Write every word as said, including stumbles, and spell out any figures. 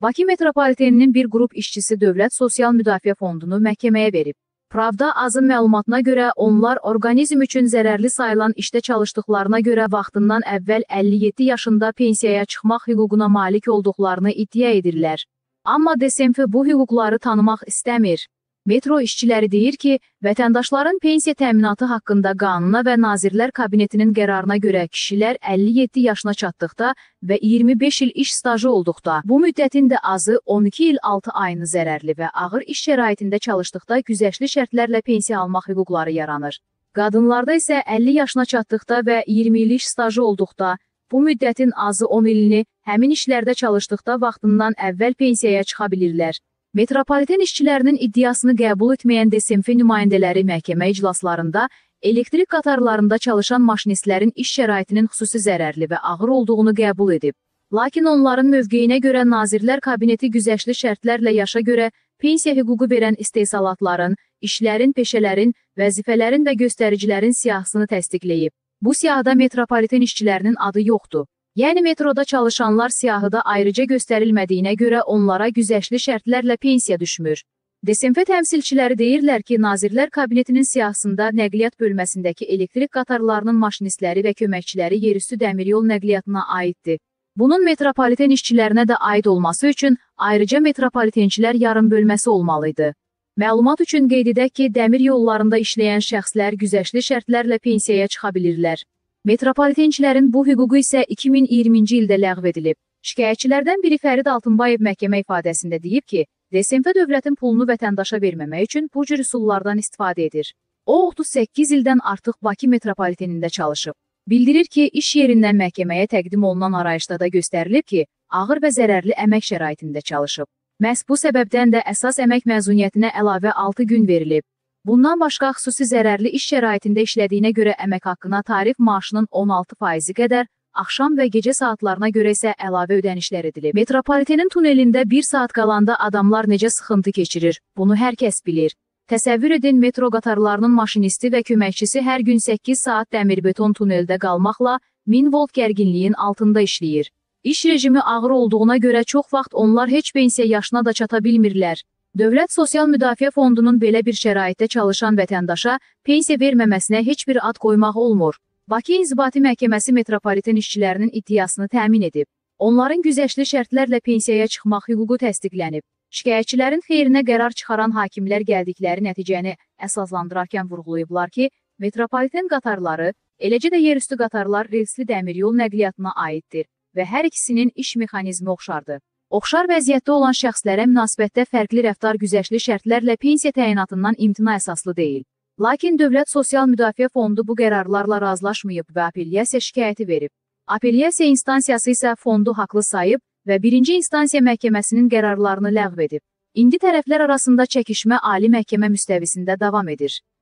Bakı metropoliteninin bir qrup işçisi Dövlət Sosial Müdafiə Fondunu məhkəməyə verib. Pravda azın məlumatına görə onlar orqanizm üçün zərərli sayılan işdə çalışdıqlarına görə vaxtından əvvəl əlli yeddi yaşında pensiyaya çıxmaq hüququna malik olduqlarını iddia edirlər. Amma D S M F bu hüquqları tanımaq istəmir. Metro işçiləri deyir ki, vətəndaşların pensiya təminatı haqqında qanuna və Nazirlər Kabinetinin qərarına görə kişilər əlli yeddi yaşına çatdıqda və iyirmi beş il iş stajı olduqda, bu müddətin də azı on iki il altı ayını zərərli və ağır iş şəraitində çalışdıqda güzəştli şərtlərlə pensiya almaq hüquqları yaranır. Qadınlarda isə əlli yaşına çatdıqda və iyirmi il iş stajı olduqda, bu müddətin azı on ilini həmin işlərdə çalışdıqda vaxtından əvvəl pensiyaya çıxa bilirlər. Metropoliten işçilərinin iddiasını qəbul etməyən D S M F nümayəndələri məhkəmə iclaslarında elektrik qatarlarında çalışan maşinistlərin iş şəraitinin xüsusi zərərli və ağır olduğunu qəbul edib. Lakin onların mövqeyinə görə Nazirlər Kabineti güzəştli şərtlərlə yaşa görə pensiya hüququ verən istehsalatların, işlərin, peşələrin, vəzifələrin və göstəricilərin siyahısını təsdiqləyib. Bu siyahıda metropoliten işçilərinin adı yoxdur. Yəni metroda çalışanlar siyahıda ayrıca göstərilmədiyinə görə onlara güzəştli şərtlərlə pensiya düşmür. D S M F təmsilçiləri deyirlər ki, Nazirlər Kabinetinin siyahısında nəqliyyat bölməsindəki elektrik qatarlarının maşinistləri və köməkçiləri yerüstü dəmiryol nəqliyyatına aiddir. Bunun metropoliten işçilərinə də aid olması üçün ayrıca metropolitençilər yarım bölməsi olmalıydı. Məlumat üçün qeyd edək ki, dəmir yollarında işləyən şəxslər güzəştli şərtlərlə pensiyaya çıxa bilirlər. Metropolitençilərin bu hüququ isə iki min iyirminci ildə ləğv edilib. Şikayətçilərdən biri Fərid Altınbayev məhkəmə ifadəsində deyib ki, D S M F dövlətin pulunu vətəndaşa verməmək üçün bu cür üsullardan istifadə edir. O, otuz səkkiz ildən artıq Bakı metropolitenində çalışıb. Bildirir ki, iş yerindən məhkəməyə təqdim olunan arayışda da göstərilib ki, ağır və zərərli əmək şəraitində çalışıb. Məhz bu səbəbdən də əsas əmək məzuniyyətinə əlavə altı gün verilib. Bundan başqa xüsusi zərərli iş şəraitində işlədiyinə görə əmək haqqına tarif maaşının on altı faizi qədər, axşam və gecə saatlarına görə isə əlavə ödənişlər edilib. Metropolitenin tunelində bir saat qalanda adamlar necə sıxıntı keçirir, bunu hər kəs bilir. Təsəvvür edin, metro qatarlarının maşinisti və köməkçisi hər gün səkkiz saat dəmir-beton tuneldə qalmaqla min volt gərginliyin altında işləyir. İş rejimi ağır olduğuna görə çox vaxt onlar heç pensiya yaşına da çata bilmirlər. Dövlət Sosial Müdafiə Fondunun belə bir şəraitdə çalışan vətəndaşa pensiya verməməsinə heç bir ad qoymaq olmur. Bakı İnzibati Məhkəməsi metropoliten işçilərinin iddiasını təmin edib. Onların güzəştli şərtlərlə pensiyaya çıxmaq hüququ təsdiqlənib. Şikayətçilərin xeyrinə qərar çıxaran hakimlər gəldikləri nəticəni əsaslandırarkən vurğulayıblar ki, metropoliten qatarları, eləcə də yerüstü qatarlar relsli dəmiryol nəqliyyatına aiddir və hər ikisinin iş mexanizmi oxşardır. Oxşar vəziyyətdə olan şəxslərə münasibətdə fərqli rəftar güzəştli şərtlərlə pensiya təyinatından imtina əsaslı deyil. Lakin Dövlət Sosial Müdafiə Fondu bu qərarlarla razılaşmayıb və apellyasiya şikayəti verib. Apellyasiya instansiyası isə fondu haqlı sayıb və birinci instansiya məhkəməsinin qərarlarını ləğv edib. İndi tərəflər arasında çəkişmə ali məhkəmə müstəvisində davam edir.